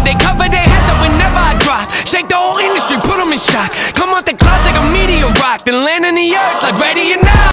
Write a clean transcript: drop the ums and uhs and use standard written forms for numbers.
They cover their heads up whenever I drop. Shake the whole industry, put them in shock. Come out the clouds like a meteor rock, then land on the earth like ready or not.